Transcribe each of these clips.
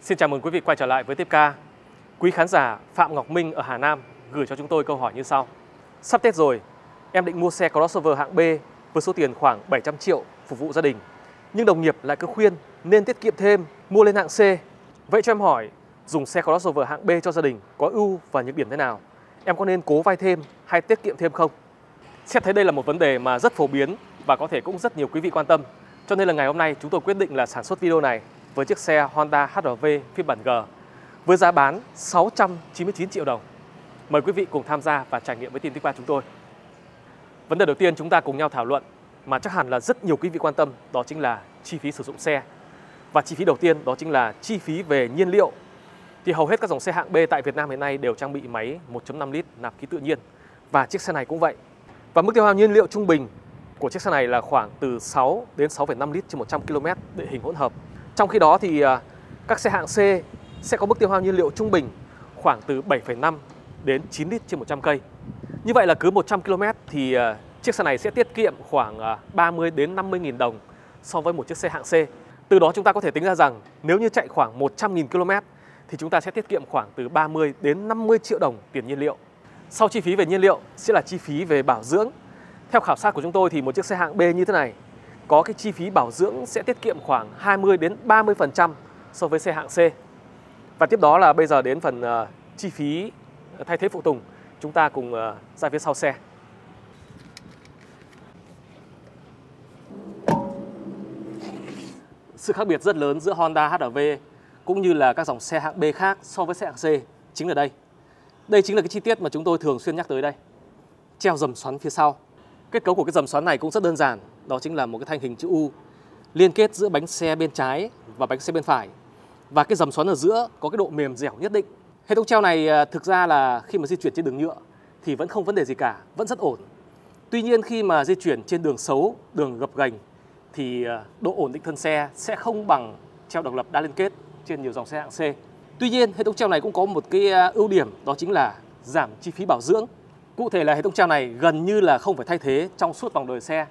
Xin chào mừng quý vị quay trở lại với Tiếp Ca. Quý khán giả Phạm Ngọc Minh ở Hà Nam gửi cho chúng tôi câu hỏi như sau. Sắp Tết rồi, em định mua xe crossover hạng B với số tiền khoảng 700 triệu phục vụ gia đình. Nhưng đồng nghiệp lại cứ khuyên nên tiết kiệm thêm, mua lên hạng C. Vậy cho em hỏi, dùng xe crossover hạng B cho gia đình có ưu và nhược điểm thế nào? Em có nên cố vay thêm hay tiết kiệm thêm không? Xét thấy đây là một vấn đề mà rất phổ biến và có thể cũng rất nhiều quý vị quan tâm. Cho nên là ngày hôm nay chúng tôi quyết định là sản xuất video này với chiếc xe Honda HR-V phiên bản G với giá bán 699 triệu đồng. Mời quý vị cùng tham gia và trải nghiệm với team Tiếp Ca chúng tôi. Vấn đề đầu tiên chúng ta cùng nhau thảo luận mà chắc hẳn là rất nhiều quý vị quan tâm, đó chính là chi phí sử dụng xe. Và chi phí đầu tiên đó chính là chi phí về nhiên liệu. Thì hầu hết các dòng xe hạng B tại Việt Nam hiện nay đều trang bị máy 1.5 lít nạp khí tự nhiên. Và chiếc xe này cũng vậy. Và mức tiêu hao nhiên liệu trung bình của chiếc xe này là khoảng từ 6 đến 6,5 lít trên 100 km địa hình hỗn hợp. Trong khi đó thì các xe hạng C sẽ có mức tiêu hao nhiên liệu trung bình khoảng từ 7,5 đến 9 lít trên 100 cây. Như vậy là cứ 100 km thì chiếc xe này sẽ tiết kiệm khoảng 30 đến 50 nghìn đồng so với một chiếc xe hạng C. Từ đó chúng ta có thể tính ra rằng nếu như chạy khoảng 100.000 km thì chúng ta sẽ tiết kiệm khoảng từ 30 đến 50 triệu đồng tiền nhiên liệu. Sau chi phí về nhiên liệu sẽ là chi phí về bảo dưỡng. Theo khảo sát của chúng tôi thì một chiếc xe hạng B như thế này có cái chi phí bảo dưỡng sẽ tiết kiệm khoảng 20 đến 30% so với xe hạng C. Và tiếp đó là bây giờ đến phần chi phí thay thế phụ tùng. Chúng ta cùng ra phía sau xe. Sự khác biệt rất lớn giữa Honda HR-V cũng như là các dòng xe hạng B khác so với xe hạng C chính là đây. Đây chính là cái chi tiết mà chúng tôi thường xuyên nhắc tới đây. Treo rầm xoắn phía sau. Kết cấu của cái rầm xoắn này cũng rất đơn giản, đó chính là một cái thanh hình chữ U liên kết giữa bánh xe bên trái và bánh xe bên phải. Và cái rầm xoắn ở giữa có cái độ mềm dẻo nhất định. Hệ thống treo này thực ra là khi mà di chuyển trên đường nhựa thì vẫn không vấn đề gì cả, vẫn rất ổn. Tuy nhiên khi mà di chuyển trên đường xấu, đường gập ghềnh thì độ ổn định thân xe sẽ không bằng treo độc lập đa liên kết trên nhiều dòng xe hạng C. Tuy nhiên hệ thống treo này cũng có một cái ưu điểm, đó chính là giảm chi phí bảo dưỡng. Cụ thể là hệ thống treo này gần như là không phải thay thế trong suốt vòng đời xe,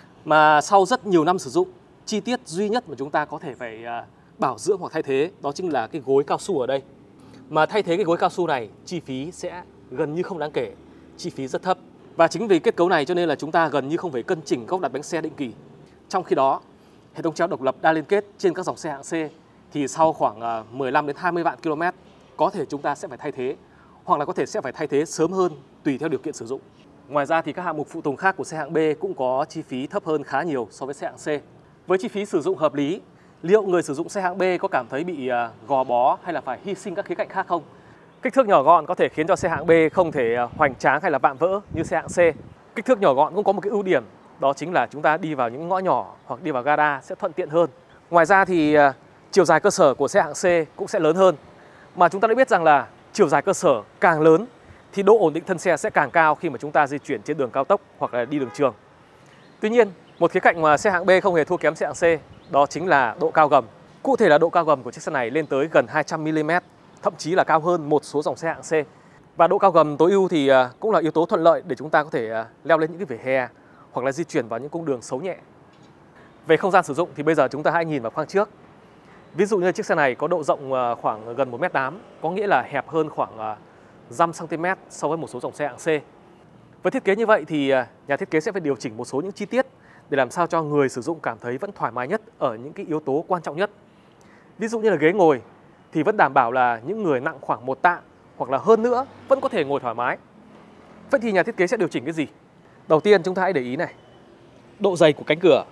mà sau rất nhiều năm sử dụng, chi tiết duy nhất mà chúng ta có thể phải bảo dưỡng hoặc thay thế đó chính là cái gối cao su ở đây. Mà thay thế cái gối cao su này, chi phí sẽ gần như không đáng kể, chi phí rất thấp. Và chính vì kết cấu này cho nên là chúng ta gần như không phải cân chỉnh góc đặt bánh xe định kỳ. Trong khi đó, hệ thống treo độc lập đa liên kết trên các dòng xe hạng C thì sau khoảng 15 đến 20 vạn km có thể chúng ta sẽ phải thay thế, hoặc là có thể sẽ phải thay thế sớm hơn tùy theo điều kiện sử dụng. Ngoài ra thì các hạng mục phụ tùng khác của xe hạng B cũng có chi phí thấp hơn khá nhiều so với xe hạng C. Với chi phí sử dụng hợp lý, liệu người sử dụng xe hạng B có cảm thấy bị gò bó hay là phải hy sinh các khía cạnh khác không? Kích thước nhỏ gọn có thể khiến cho xe hạng B không thể hoành tráng hay là vạm vỡ như xe hạng C. Kích thước nhỏ gọn cũng có một cái ưu điểm, đó chính là chúng ta đi vào những ngõ nhỏ hoặc đi vào gara sẽ thuận tiện hơn. Ngoài ra thì chiều dài cơ sở của xe hạng C cũng sẽ lớn hơn. Mà chúng ta đã biết rằng là chiều dài cơ sở càng lớn thì độ ổn định thân xe sẽ càng cao khi mà chúng ta di chuyển trên đường cao tốc hoặc là đi đường trường. Tuy nhiên, một khía cạnh mà xe hạng B không hề thua kém xe hạng C, đó chính là độ cao gầm. Cụ thể là độ cao gầm của chiếc xe này lên tới gần 200 mm, thậm chí là cao hơn một số dòng xe hạng C. Và độ cao gầm tối ưu thì cũng là yếu tố thuận lợi để chúng ta có thể leo lên những cái vỉa hè hoặc là di chuyển vào những cung đường xấu nhẹ. Về không gian sử dụng thì bây giờ chúng ta hãy nhìn vào khoang trước. Ví dụ như chiếc xe này có độ rộng khoảng gần 1m8, có nghĩa là hẹp hơn khoảng 5 cm so với một số dòng xe hạng C. Với thiết kế như vậy thì nhà thiết kế sẽ phải điều chỉnh một số những chi tiết để làm sao cho người sử dụng cảm thấy vẫn thoải mái nhất ở những cái yếu tố quan trọng nhất. Ví dụ như là ghế ngồi thì vẫn đảm bảo là những người nặng khoảng 1 tạ hoặc là hơn nữa vẫn có thể ngồi thoải mái. Vậy thì nhà thiết kế sẽ điều chỉnh cái gì? Đầu tiên chúng ta hãy để ý này. Độ dày của cánh cửa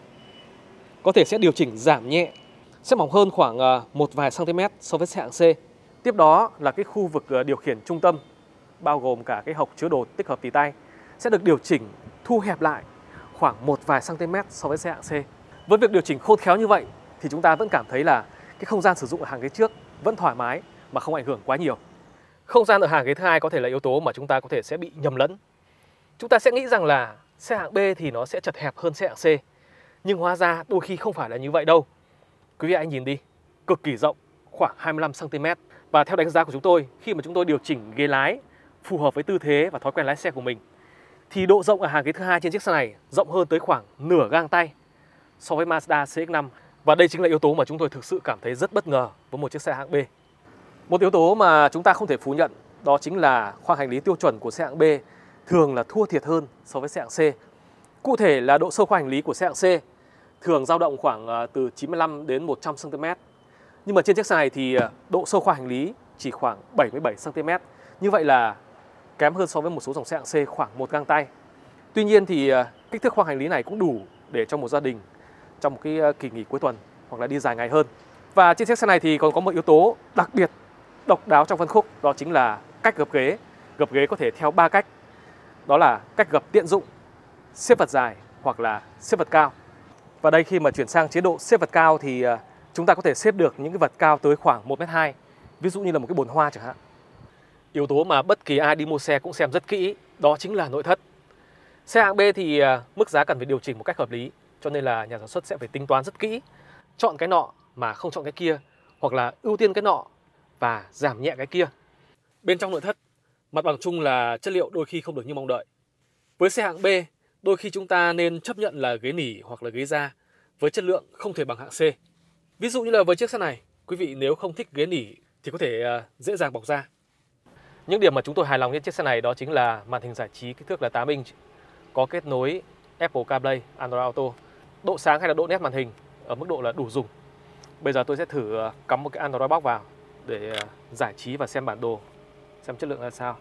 có thể sẽ điều chỉnh giảm nhẹ, sẽ mỏng hơn khoảng một vài cm so với xe hạng C. Tiếp đó là cái khu vực điều khiển trung tâm, bao gồm cả cái hộc chứa đồ tích hợp tì tay, sẽ được điều chỉnh thu hẹp lại khoảng một vài cm so với xe hạng C. Với việc điều chỉnh khôn khéo như vậy thì chúng ta vẫn cảm thấy là cái không gian sử dụng ở hàng ghế trước vẫn thoải mái mà không ảnh hưởng quá nhiều. Không gian ở hàng ghế thứ hai có thể là yếu tố mà chúng ta có thể sẽ bị nhầm lẫn. Chúng ta sẽ nghĩ rằng là xe hạng B thì nó sẽ chật hẹp hơn xe hạng C, nhưng hóa ra đôi khi không phải là như vậy đâu. Quý vị hãy nhìn đi, cực kỳ rộng, khoảng 25 cm. Và theo đánh giá của chúng tôi, khi mà chúng tôi điều chỉnh ghế lái phù hợp với tư thế và thói quen lái xe của mình, thì độ rộng ở hàng ghế thứ hai trên chiếc xe này rộng hơn tới khoảng nửa gang tay so với Mazda CX-5 Và đây chính là yếu tố mà chúng tôi thực sự cảm thấy rất bất ngờ với một chiếc xe hạng B. Một yếu tố mà chúng ta không thể phủ nhận đó chính là khoang hành lý tiêu chuẩn của xe hạng B thường là thua thiệt hơn so với xe hạng C. Cụ thể là độ sâu khoang hành lý của xe hạng C thường dao động khoảng từ 95 đến 100 cm. Nhưng mà trên chiếc xe này thì độ sâu khoang hành lý chỉ khoảng 77 cm. Như vậy là kém hơn so với một số dòng xe hạng C khoảng một gang tay. Tuy nhiên thì kích thước khoang hành lý này cũng đủ để cho một gia đình trong một cái kỳ nghỉ cuối tuần hoặc là đi dài ngày hơn. Và trên chiếc xe này thì còn có một yếu tố đặc biệt độc đáo trong phân khúc, đó chính là cách gập ghế. Gập ghế có thể theo 3 cách. Đó là cách gập tiện dụng, xếp vật dài hoặc là xếp vật cao. Và đây khi mà chuyển sang chế độ xếp vật cao thì chúng ta có thể xếp được những cái vật cao tới khoảng 1m2, ví dụ như là một cái bồn hoa chẳng hạn. Yếu tố mà bất kỳ ai đi mua xe cũng xem rất kỹ, đó chính là nội thất. Xe hạng B thì mức giá cần phải điều chỉnh một cách hợp lý, cho nên là nhà sản xuất sẽ phải tính toán rất kỹ, chọn cái nọ mà không chọn cái kia, hoặc là ưu tiên cái nọ và giảm nhẹ cái kia. Bên trong nội thất, mặt bằng chung là chất liệu đôi khi không được như mong đợi. Với xe hạng B, đôi khi chúng ta nên chấp nhận là ghế nỉ hoặc là ghế da với chất lượng không thể bằng hạng C. Ví dụ như là với chiếc xe này, quý vị nếu không thích ghế nỉ thì có thể dễ dàng bọc da. Những điểm mà chúng tôi hài lòng trên chiếc xe này đó chính là màn hình giải trí kích thước là 8 inch, có kết nối Apple CarPlay, Android Auto, độ sáng hay là độ nét màn hình ở mức độ là đủ dùng. Bây giờ tôi sẽ thử cắm một cái Android Box vào để giải trí và xem bản đồ, xem chất lượng ra sao.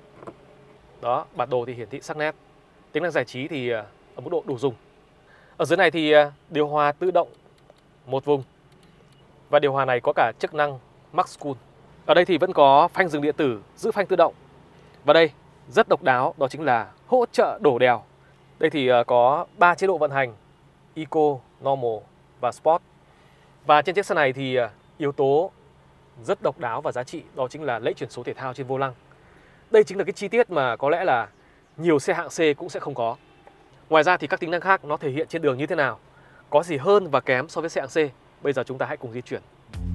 Đó, bản đồ thì hiển thị sắc nét. Tính năng giải trí thì ở mức độ đủ dùng. Ở dưới này thì điều hòa tự động một vùng. Và điều hòa này có cả chức năng Max Cool. Ở đây thì vẫn có phanh dừng điện tử, giữ phanh tự động. Và đây, rất độc đáo, đó chính là hỗ trợ đổ đèo. Đây thì có 3 chế độ vận hành: Eco, Normal và Sport. Và trên chiếc xe này thì yếu tố rất độc đáo và giá trị, đó chính là lẫy chuyển số thể thao trên vô lăng. Đây chính là cái chi tiết mà có lẽ là nhiều xe hạng C cũng sẽ không có. Ngoài ra thì các tính năng khác nó thể hiện trên đường như thế nào, có gì hơn và kém so với xe hạng C. Bây giờ chúng ta hãy cùng di chuyển.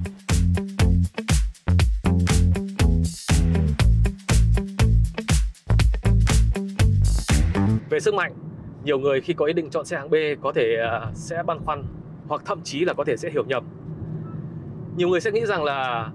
Về sức mạnh, nhiều người khi có ý định chọn xe hạng B có thể sẽ băn khoăn hoặc thậm chí là có thể sẽ hiểu nhầm. Nhiều người sẽ nghĩ rằng là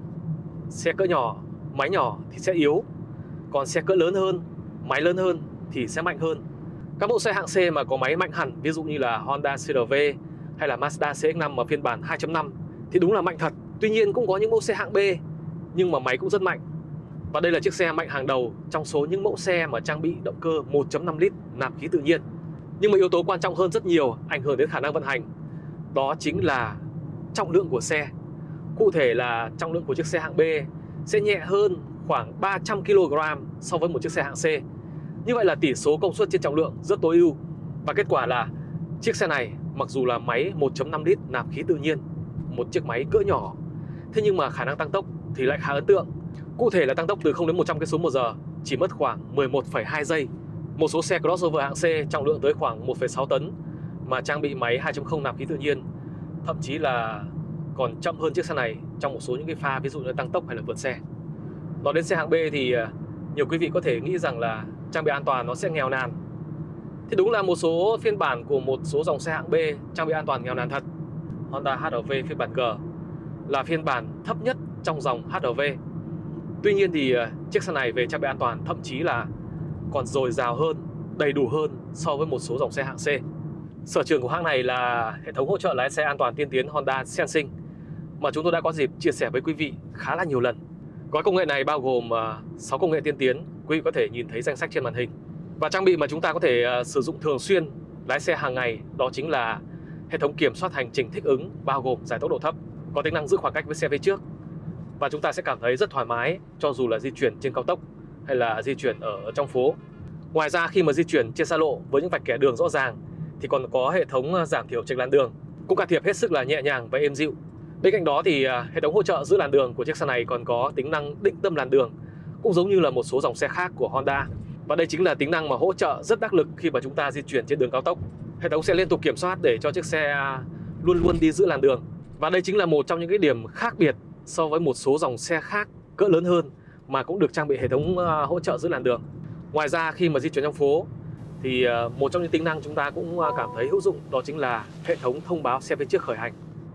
xe cỡ nhỏ, máy nhỏ thì sẽ yếu, còn xe cỡ lớn hơn, máy lớn hơn thì sẽ mạnh hơn. Các mẫu xe hạng C mà có máy mạnh hẳn, ví dụ như là Honda CR-V hay là Mazda CX-5 ở phiên bản 2.5 thì đúng là mạnh thật. Tuy nhiên cũng có những mẫu xe hạng B nhưng mà máy cũng rất mạnh. Và đây là chiếc xe mạnh hàng đầu trong số những mẫu xe mà trang bị động cơ 1.5 lít nạp khí tự nhiên. Nhưng mà yếu tố quan trọng hơn rất nhiều ảnh hưởng đến khả năng vận hành, đó chính là trọng lượng của xe. Cụ thể là trọng lượng của chiếc xe hạng B sẽ nhẹ hơn khoảng 300 kg so với một chiếc xe hạng C. Như vậy là tỷ số công suất trên trọng lượng rất tối ưu. Và kết quả là chiếc xe này mặc dù là máy 1.5 lít nạp khí tự nhiên, một chiếc máy cỡ nhỏ, thế nhưng mà khả năng tăng tốc thì lại khá ấn tượng. Cụ thể là tăng tốc từ 0 đến 100 km/h chỉ mất khoảng 11,2 giây. Một số xe crossover hạng C trọng lượng tới khoảng 1,6 tấn mà trang bị máy 2.0 nạp khí tự nhiên, thậm chí là còn chậm hơn chiếc xe này trong một số những cái pha ví dụ như tăng tốc hay là vượt xe. Nói đến xe hạng B thì nhiều quý vị có thể nghĩ rằng là trang bị an toàn nó sẽ nghèo nàn. Thì đúng là một số phiên bản của một số dòng xe hạng B trang bị an toàn nghèo nàn thật. Honda HR-V phiên bản G là phiên bản thấp nhất trong dòng HR-V. Tuy nhiên thì chiếc xe này về trang bị an toàn thậm chí là còn dồi dào hơn, đầy đủ hơn so với một số dòng xe hạng C. Sở trường của hãng này là hệ thống hỗ trợ lái xe an toàn tiên tiến Honda Sensing mà chúng tôi đã có dịp chia sẻ với quý vị khá là nhiều lần. Gói công nghệ này bao gồm 6 công nghệ tiên tiến, quý vị có thể nhìn thấy danh sách trên màn hình. Và trang bị mà chúng ta có thể sử dụng thường xuyên lái xe hàng ngày đó chính là hệ thống kiểm soát hành trình thích ứng bao gồm giải tốc độ thấp, có tính năng giữ khoảng cách với xe phía trước. Và chúng ta sẽ cảm thấy rất thoải mái cho dù là di chuyển trên cao tốc hay là di chuyển ở trong phố. Ngoài ra khi mà di chuyển trên xa lộ với những vạch kẻ đường rõ ràng thì còn có hệ thống giảm thiểu chệch làn đường, cũng can thiệp hết sức là nhẹ nhàng và êm dịu. Bên cạnh đó thì hệ thống hỗ trợ giữ làn đường của chiếc xe này còn có tính năng định tâm làn đường, cũng giống như là một số dòng xe khác của Honda. Và đây chính là tính năng mà hỗ trợ rất đắc lực khi mà chúng ta di chuyển trên đường cao tốc. Hệ thống sẽ liên tục kiểm soát để cho chiếc xe luôn luôn đi giữ làn đường. Và đây chính là một trong những cái điểm khác biệt so với một số dòng xe khác cỡ lớn hơn mà cũng được trang bị hệ thống hỗ trợ giữ làn đường. Ngoài ra khi mà di chuyển trong phố thì một trong những tính năng chúng ta cũng cảm thấy hữu dụng đó chính là hệ thống thông báo xe phía trước khởi hành.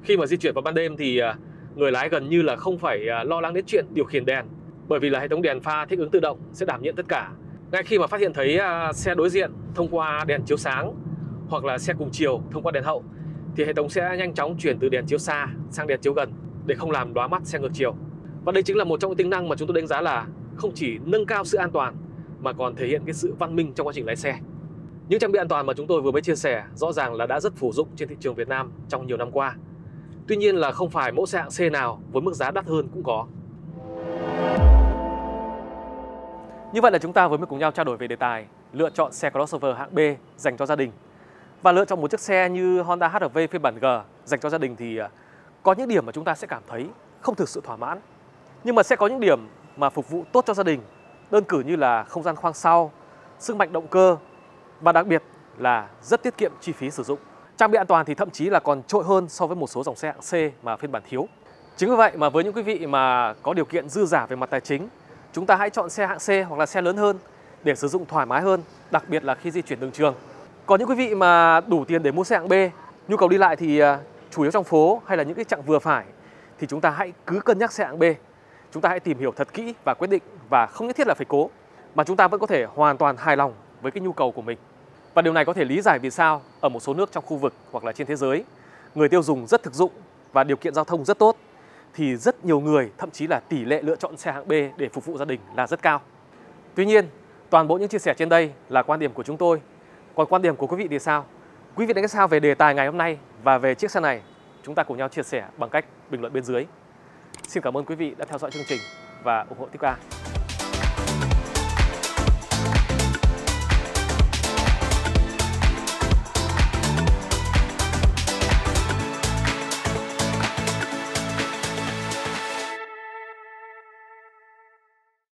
Khi mà di chuyển vào ban đêm thì người lái gần như là không phải lo lắng đến chuyện điều khiển đèn, bởi vì là hệ thống đèn pha thích ứng tự động sẽ đảm nhiệm tất cả. Ngay khi mà phát hiện thấy xe đối diện thông qua đèn chiếu sáng hoặc là xe cùng chiều thông qua đèn hậu thì hệ thống sẽ nhanh chóng chuyển từ đèn chiếu xa sang đèn chiếu gần để không làm lóa mắt xe ngược chiều. Và đây chính là một trong những tính năng mà chúng tôi đánh giá là không chỉ nâng cao sự an toàn mà còn thể hiện cái sự văn minh trong quá trình lái xe. Những trang bị an toàn mà chúng tôi vừa mới chia sẻ rõ ràng là đã rất phổ dụng trên thị trường Việt Nam trong nhiều năm qua. Tuy nhiên là không phải mỗi xe hạng C nào với mức giá đắt hơn cũng có. Như vậy là chúng ta vừa mới cùng nhau trao đổi về đề tài lựa chọn xe crossover hạng B dành cho gia đình. Và lựa chọn một chiếc xe như Honda HR-V phiên bản G dành cho gia đình thì có những điểm mà chúng ta sẽ cảm thấy không thực sự thỏa mãn. Nhưng mà sẽ có những điểm mà phục vụ tốt cho gia đình, đơn cử như là không gian khoang sau, sức mạnh động cơ và đặc biệt là rất tiết kiệm chi phí sử dụng. Trang bị an toàn thì thậm chí là còn trội hơn so với một số dòng xe hạng C mà phiên bản thiếu. Chính vì vậy mà với những quý vị mà có điều kiện dư dả về mặt tài chính, chúng ta hãy chọn xe hạng C hoặc là xe lớn hơn để sử dụng thoải mái hơn, đặc biệt là khi di chuyển đường trường. Còn những quý vị mà đủ tiền để mua xe hạng B, nhu cầu đi lại thì chủ yếu trong phố hay là những cái chặng vừa phải thì chúng ta hãy cứ cân nhắc xe hạng B. Chúng ta hãy tìm hiểu thật kỹ và quyết định, và không nhất thiết là phải cố, mà chúng ta vẫn có thể hoàn toàn hài lòng với cái nhu cầu của mình. Và điều này có thể lý giải vì sao ở một số nước trong khu vực hoặc là trên thế giới, người tiêu dùng rất thực dụng và điều kiện giao thông rất tốt, thì rất nhiều người thậm chí là tỷ lệ lựa chọn xe hạng B để phục vụ gia đình là rất cao. Tuy nhiên, toàn bộ những chia sẻ trên đây là quan điểm của chúng tôi. Còn quan điểm của quý vị thì sao? Quý vị đánh giá sao về đề tài ngày hôm nay và về chiếc xe này? Chúng ta cùng nhau chia sẻ bằng cách bình luận bên dưới. Xin cảm ơn quý vị đã theo dõi chương trình và ủng hộ Tiếp Ca.